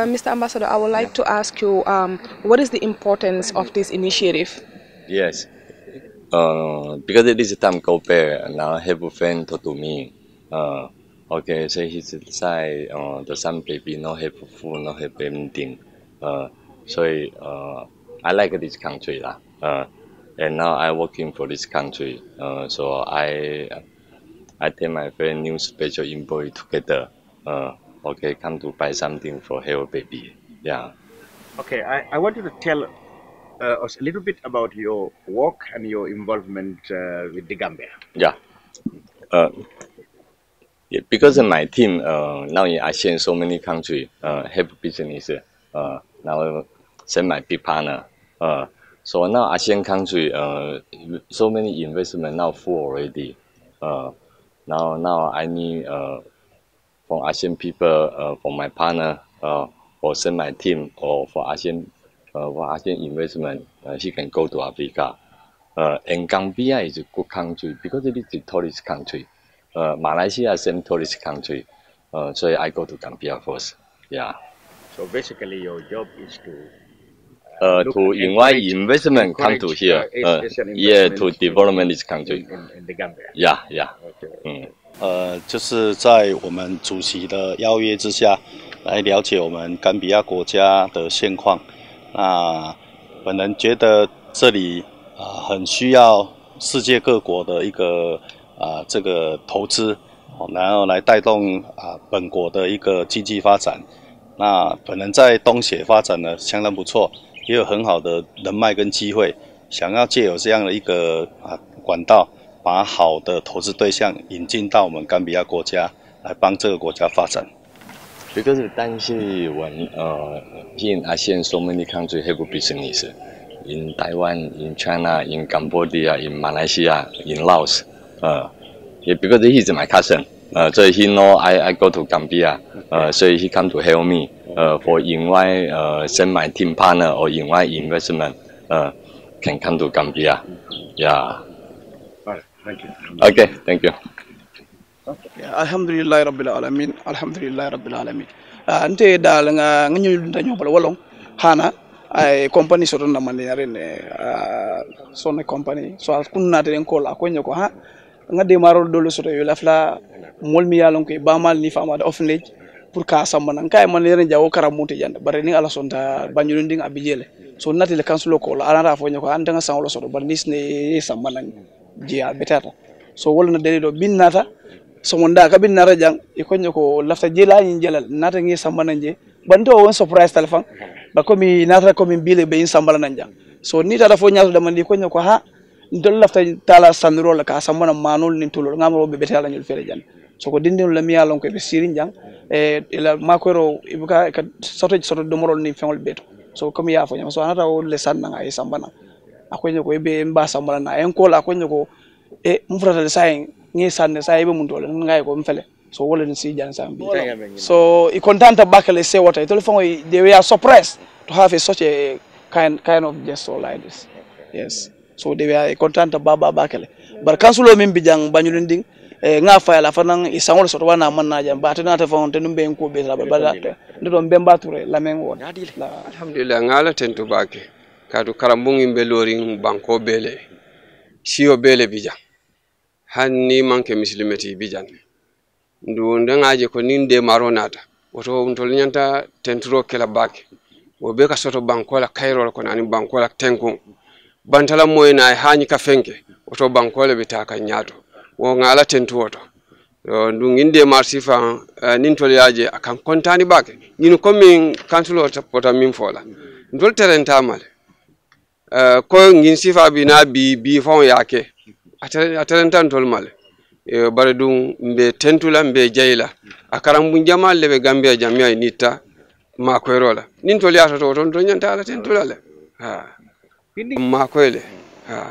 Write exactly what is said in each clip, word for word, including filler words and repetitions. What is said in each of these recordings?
uh, Mister Ambassador, I would like to ask you, um, what is the importance of this initiative? Yes, uh, because it is time go back, now have a friend talk to me. Uh, okay, so he's inside uh, the some baby not have food, not have anything. Uh, so uh, I like this country lah. Uh, and now I working for this country. Uh, so I I take my friend new special envoy together. Uh, okay, come to buy something for her baby. Yeah. Okay, I, I want you to tell uh, us a little bit about your work and your involvement uh, with the Gambia. Yeah. Uh, yeah, because of my team uh, now in ASEAN, so many countries uh, have business. Uh, now send my big partner. Uh, so now ASEAN country, uh, so many investment now full already. Uh, now now I need uh, from ASEAN people, uh, from my partner, uh, or send my team, or for ASEAN, uh, for ASEAN investment, uh, he can go to Africa. Uh, and Gambia is a good country because it is a tourist country. Uh, Malaysia is a tourist country, uh, so I go to Gambia first. Yeah. So basically, your job is to uh, to invite investment come to here. Uh, yeah, to development this country. In, in the Gambia. Yeah, yeah. Okay. 嗯。 呃，就是在我们主席的邀约之下，来了解我们甘比亚国家的现况。那本人觉得这里啊、呃、很需要世界各国的一个啊、呃、这个投资，然后来带动啊、呃、本国的一个经济发展。那本人在东协发展呢相当不错，也有很好的人脉跟机会，想要借有这样的一个啊管道，把好的投资对象引进到我们甘比亚国家，来帮这个国家发展。 Because 但是 when 呃 in ASEAN so many countries have business in Taiwan, in China, in Cambodia, in Malaysia, in Laos. Uh, yeah, because he is my cousin. Uh, so he know I, I go to Gambia. Uh, so he come to help me uh, for invite uh, send my team partner or invite investment uh, can come to Gambia. Yeah. Thank you. Okay, thank you. Alhamdulillah Rabbil Alamin. Alhamdulillah Rabbil Alamin. Ante dal nga nganyu danyo bala walong hana ay company so na man ne so ne company so kunna den ko la ko nyako ha nga de marol dolo so yo lafla mol mi yalon ko ba mal ni fama da orphanage pour ka samana kay man yere jawo karamuti jande bare ni ala sonta Banjulding abijele so nati le kansulo ko la ala fo nyako anda nga sanlo so bar nis ne samana jiya betata so wala na dele do binnata so wonda ka bin nara jang e ko nyako lafta jela ni jelal nata ngi sambana nje bando won surprise telefon ba ko mi nata ko mi bile be sambala nan jang so ni tata fo nyaato dama ni ko nyako ha ndol lafta tala sandro la ka sambana manul ni tulol ngamro be betala nyul fere jan so ko dindin la mi yalon ko be sirin jang e ila makoro ibuka ka soto soto do morol ni fengol beto so ko mi ya fo nyama so anata o le sanna ay sambana ako nyako be mba sambala na en ko la ko nyako e mufrata le sayin ngi sanne say be mun dole ngay ko mfele so wala ni si jan sambi so i contenta bakale say what I telephone they were surprised to have a, such a kind kind of gesture like this. Yes, so they were contenta baba bakale bar kansulo min bijang Banjulding e nga fa la fanan i sangol so wana man na jam ba tana ta fonte numbe ko be la bala ndo mbemba toure la men won alhamdulillah ngala tentu bake kadu karambungi beloring banko bele siyo bele bijang hanni manke muslimati bijan ndu ndangaje ko ninde maronata woto ntol nyanta tentro kala bak wo be ka soto bankola kayrol ko nani bankola tenko bantala moyna haani ka fenke woto bankola bitaka nyaato wo ngala tentu woto ndu nginde marsifa uh, nintol yaje akan kontani bak ñinu komin kantulo tapota min fola ndol terenta male uh, ko ngin sifa bi na bi bi fon yake atarentan tol male e bare dum be tentula be jeyla akaram bu jamal le be Gambia jamia nita ma ko rola nin tol yata to ton to nyanta ala tentula le ha ma ko le ha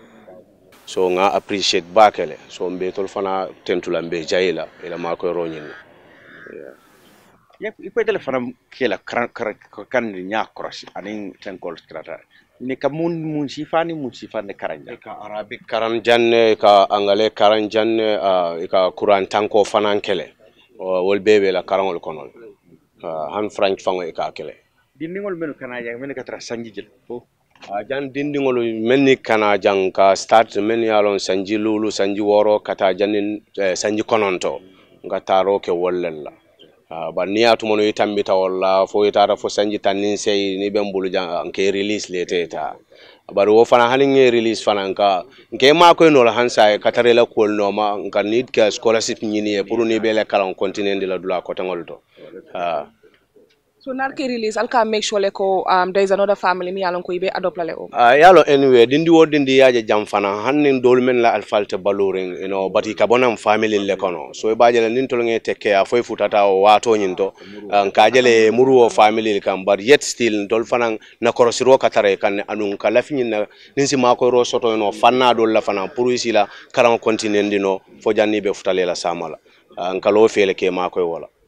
so nga appreciate bakele so be tol fana tentula be jeyla ila ma ko ronyin yep iko tele fana kila kan kan nya cross anin tenkol strata ni ka mun mun sifani mun sifani karanja ka arabic karan janne ka angale karan janne uh, ka quran tanko fanan kele wol bebe la karangol konol han French fango e ka kele dindingol men kana jang men ka tra sanji jil fo jan dindingol men ni kana jang ka start men yalon sanji lulu sanji woro kata janin sanji kononto nga taro ke wollella ba niyatu mono itambita walla fo itara fo sanji tanin sey ni bembulu jang ke release leteta bari wo fana hanin nge release fana ka nke ma ko no la hansa e katarela ko no ma nka need ka scholarship nyini e pour ni bele kala continent de la dula ko tangol to ah so narke release alka make sure ko um there is another family mi yalon ko ibe adopt la le o ah yalo anyway dindi wo dindi yaje jam fana hanin dol men la alfalte baloring you know bati ka bonam family le kono so e bajele nin to nge tekke a foy futata o wato nyinto nka jele muru o family kam but yet still dol fana na korosiro katare kan anun ka lafini na ninsi mako ro soto no fanna dol la fana pour isila karam continent dino fo janni be futale la samala nka lo fele ke mako wala